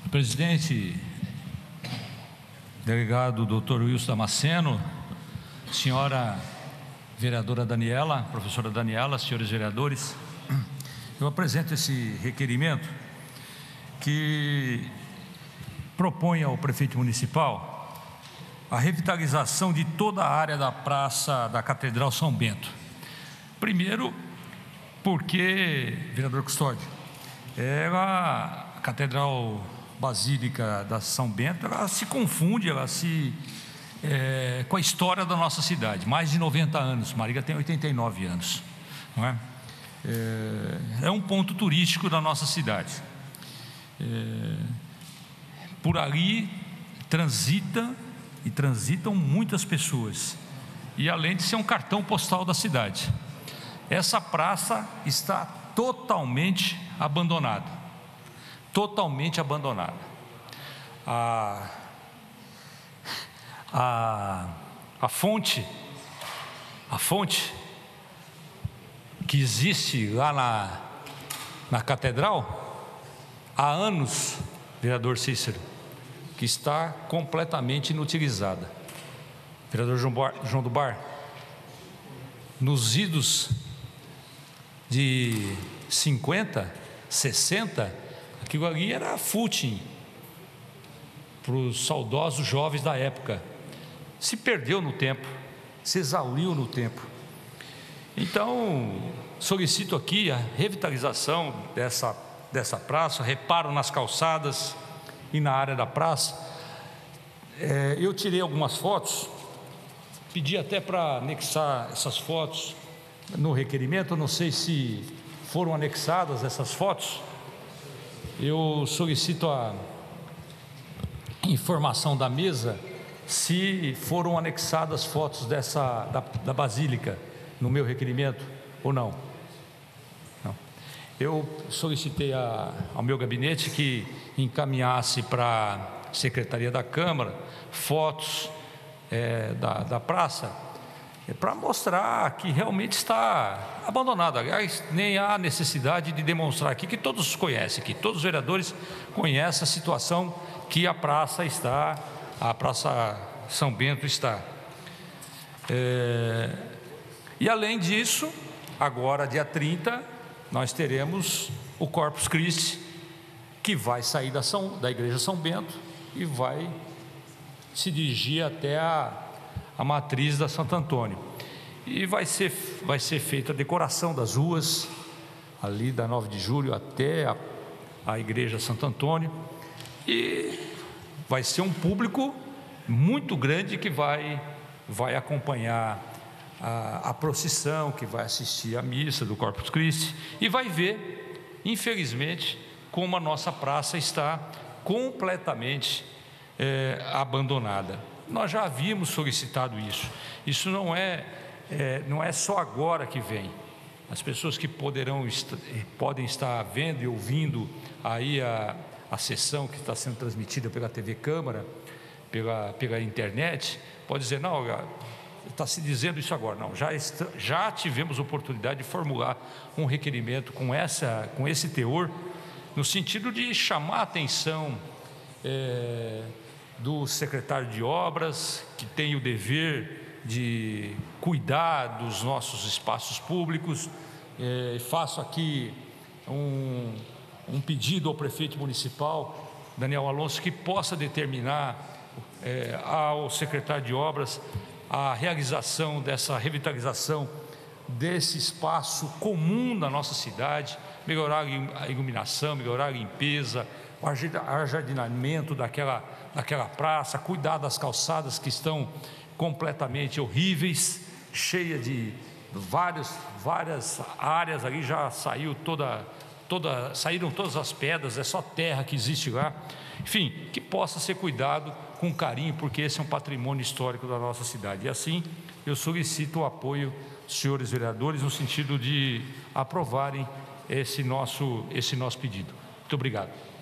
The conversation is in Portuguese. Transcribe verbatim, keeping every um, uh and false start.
Presidente, delegado doutor Wilson Damasceno, senhora vereadora Daniela, professora Daniela, senhores vereadores, eu apresento esse requerimento que propõe ao prefeito municipal a revitalização de toda a área da praça da Catedral São Bento. Primeiro, porque, vereador Custódio, ela, a Catedral Basílica da São Bento, ela se confunde, ela se é, com a história da nossa cidade. Mais de noventa anos, Marília tem oitenta e nove anos, não é? É, é um ponto turístico da nossa cidade. É, por ali transita e transitam muitas pessoas, e além de ser um cartão postal da cidade, essa praça está totalmente abandonada, totalmente abandonada. A, a, a fonte, a fonte que existe lá na, na catedral, há anos, vereador Cícero, que está completamente inutilizada. Vereador João, Bar, João do Bar, nos idos de cinquenta, sessenta, aquilo ali era footing para os saudosos jovens da época. Se perdeu no tempo, se exauriu no tempo. Então, solicito aqui a revitalização dessa, dessa praça, reparo nas calçadas e na área da praça. É, eu tirei algumas fotos, pedi até para anexar essas fotos no requerimento, não sei se foram anexadas essas fotos. Eu solicito a informação da mesa se foram anexadas fotos dessa, da, da Basílica no meu requerimento ou não. Não. Eu solicitei a, ao meu gabinete que encaminhasse para a Secretaria da Câmara fotos é, da, da praça, é, para mostrar que realmente está abandonada. Aliás, nem há necessidade de demonstrar aqui, que todos conhecem, que todos os vereadores conhecem a situação que a praça está, a Praça São Bento está. É, e além disso, agora dia trinta, nós teremos o Corpus Christi, que vai sair da, São, da Igreja São Bento e vai se dirigir até a, a matriz da Santo Antônio. E vai ser, vai ser feita a decoração das ruas, ali da nove de julho até a, a Igreja Santo Antônio, e vai ser um público muito grande que vai, vai acompanhar a, a procissão, que vai assistir à missa do Corpus Christi, e vai ver, infelizmente, como a nossa praça está completamente é, abandonada. Nós já havíamos solicitado isso. Isso não é, é, não é só agora que vem. As pessoas que poderão est podem estar vendo e ouvindo aí a, a sessão que está sendo transmitida pela T V Câmara, pela, pela internet, pode dizer, não, está se dizendo isso agora. Não, já, está, já tivemos oportunidade de formular um requerimento com, essa, com esse teor, no sentido de chamar a atenção é, do secretário de obras, que tem o dever de cuidar dos nossos espaços públicos. É, faço aqui um, um pedido ao prefeito municipal, Daniel Alonso, que possa determinar é, ao secretário de obras a realização dessa revitalização desse espaço comum da nossa cidade, melhorar a iluminação, melhorar a limpeza, o ajardinamento daquela, daquela praça, cuidar das calçadas que estão completamente horríveis, cheia de vários, várias áreas ali, já saiu toda, toda, saíram todas as pedras, é só terra que existe lá. Enfim, que possa ser cuidado com carinho, porque esse é um patrimônio histórico da nossa cidade. E assim, eu solicito o apoio dos senhores vereadores no sentido de aprovarem esse nosso, esse nosso pedido. Muito obrigado.